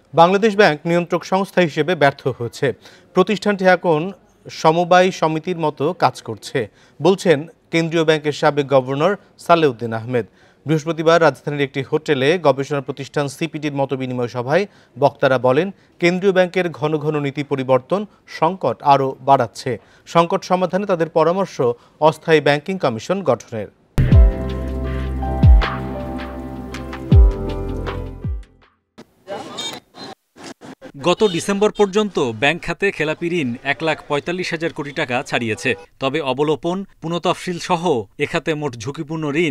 Bangladesh bank নিয়ন্ত্রক সংস্থা হিসেবে ব্যর্থ হয়েছে। প্রতিষ্ঠানটি এখন সমবায় সমিতির মতো কাজ করছে বলছেন কেন্দ্রীয় ব্যাংকের সাবেক গভর্নর সালেউদ্দিন আহমেদ। বৃহস্পতিবার রাজধানীর একটি হোটেলে গবেষণা প্রতিষ্ঠান সিপিডির মতবিনিময় সভায় বক্তারা বলেন, কেন্দ্রীয় ব্যাংকের ঘন ঘন নীতি পরিবর্তন সংকট আরও বাড়াচ্ছে। সংকট সমাধানে তাদের পরামর্শ অস্থায়ী ব্যাংকিং কমিশন গঠনের। গত ডিসেম্বর পর্যন্ত ব্যাংক খাতে খেলাপি ঋণ 1,45,000 কোটি টাকা ছাড়িয়েছে। তবে অবলোপন, পুনঃতফসিল সহ এ খাতে মোট ঝুঁকিপূর্ণ ঋণ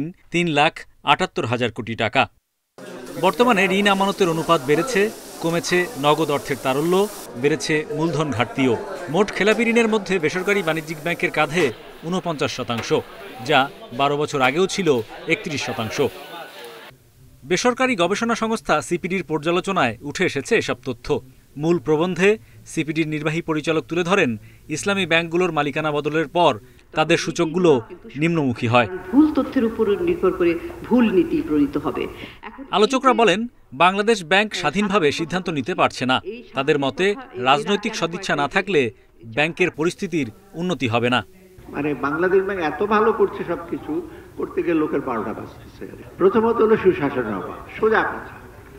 3,78,000 কোটি টাকা। বর্তমানে ঋণ আমানতের অনুপাত বেড়েছে, কমেছে নগদ অর্থের তারল্য, বেড়েছে মূলধন ঘাটতিও। মোট খেলাপি ঋণের মধ্যে বেসরকারি বাণিজ্যিক ব্যাংকের কাঁধে 49%, যা 12 বছর আগেও ছিল 31%। বেসরকারি গবেষণা সংস্থা সিপিডির পর্যালোচনায় উঠে এসেছে এসব তথ্য। মূল প্রবন্ধে সিপিডির নির্বাহী পরিচালক তুলে ধরেন, ইসলামী ব্যাংকগুলোর মালিকানা বদলের পর তাদের সূচকগুলো নিম্নমুখী হয়। ভুল তথ্যের উপর নির্ভর করে ভুল নীতি প্রণীত হবে। আলোচকরা বলেন, বাংলাদেশ ব্যাংক স্বাধীনভাবে সিদ্ধান্ত নিতে পারছে না। তাদের মতে, রাজনৈতিক সদিচ্ছা না থাকলে ব্যাংকের পরিস্থিতির উন্নতি হবে না। মানে বাংলাদেশ ব্যাংক এত ভালো করছে, সবকিছু করতে গিয়ে লোকের 12টা বাজতেছে। প্রথমত হলো সুশাসনের অভাব, সোজা কথা।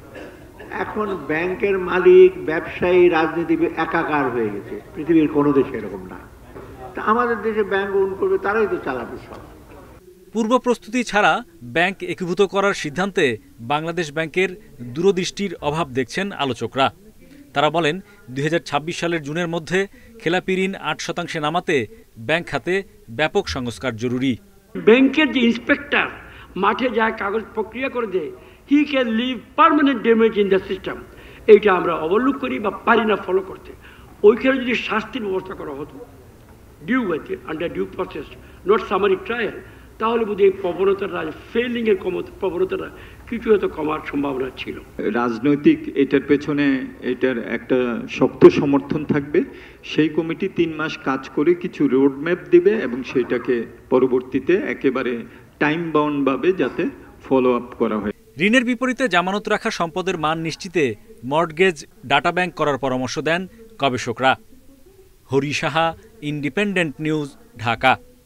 এখন ব্যাংকের মালিক, ব্যবসায়ী, রাজনীতি একাকার হয়ে গেছে। পৃথিবীর কোনো দেশে এরকম না। তা আমাদের দেশে ব্যাংক ওন করবে, তারাই তো চালাবে সব। পূর্ব প্রস্তুতি ছাড়া ব্যাংক একীভূত করার সিদ্ধান্তে বাংলাদেশ ব্যাংকের দূরদৃষ্টির অভাব দেখছেন আলোচকরা। তারা বলেন, 2026 সালের জুনের মধ্যে খেলাপি ঋণ 8% নামাতে ব্যাংক খাতে ব্যাপক সংস্কার জরুরি। ব্যাংকের যে ইন্সপেক্টর মাঠে যায়, কাগজ প্রক্রিয়া করে দেয়, he can leave permanent damage in the system. এইটা আমরা অবলোক করি বা পারি না ফলো করতে। ওইখানে যদি শাস্তির ব্যবস্থা করা হতো, ডিউ ওয়েতে under due process, not summary trial, তাহলে বোধ এই প্রবণতাটা, ফেলিংয়ের প্রবণতাটা কিছু হয়তো কমার সম্ভাবনা ছিল। রাজনৈতিক এটার পেছনে এটার একটা শক্ত সমর্থন থাকবে। সেই কমিটি 3 মাস কাজ করে কিছু রোডম্যাপ দিবে এবং সেটাকে পরবর্তীতে একেবারে টাইম বাউন্ড ভাবে যাতে ফলো আপ করা হয়। ঋণের বিপরীতে জামানত রাখা সম্পদের মান নিশ্চিতে মর্টগেজ ডাটা ব্যাংক করার পরামর্শ দেন গবেষকরা। Hari Saha, Independent News, Dhaka.